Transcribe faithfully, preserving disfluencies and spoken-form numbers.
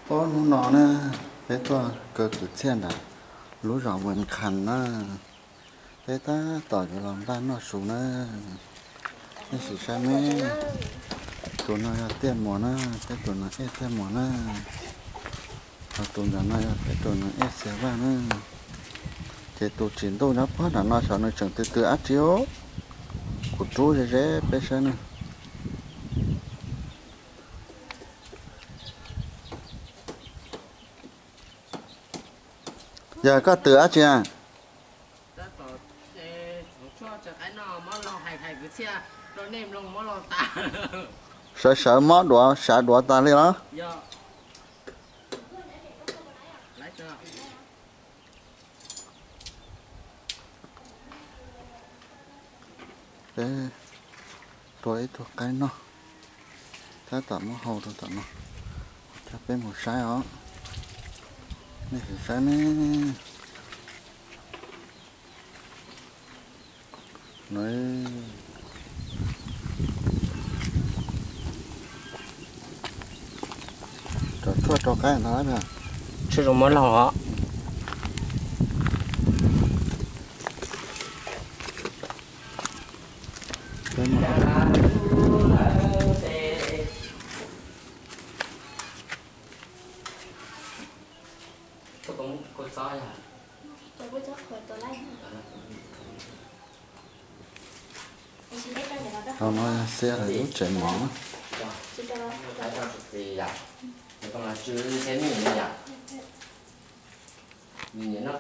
có nó nó nè cáiตัวเกิดขึ้นเช่นน่ะรู้rõเหมือนคันนะแต่ถ้าต่ออยู่ลำด้านนอกสูงนะนี่สิใช่ไหมตัวน้อยเตี้ยหมอนะแต่ตัวน้อยเอ๊ะเตี้ยหมอนะเอาตัวน้อยแต่ตัวน้อยเอ๊ะเสียบ้างนะเจ้าตัวจีนตัวนั้นเพราะน่ะน้อยสอนในเชิงตื้อๆอัดเจียวขุดรู้เจ๊ๆไปใช่ไหมgiờ có tửa chưa sợ sợ mó đùa sợ đùa ta đi đó để tôi thuộc cái nóถ้าตัดมะฮาวตัวตัดเนาะจะเป็นหมูใช้เหรอนี่คือใช้นี่นี่ตัวชั่วตัวใกล้น้อยเนี่ย吃什么了？ เป็นหมดเอาน้อยเสียเลยรู้เจ็บหมอ你干嘛？就是前面那样，你那。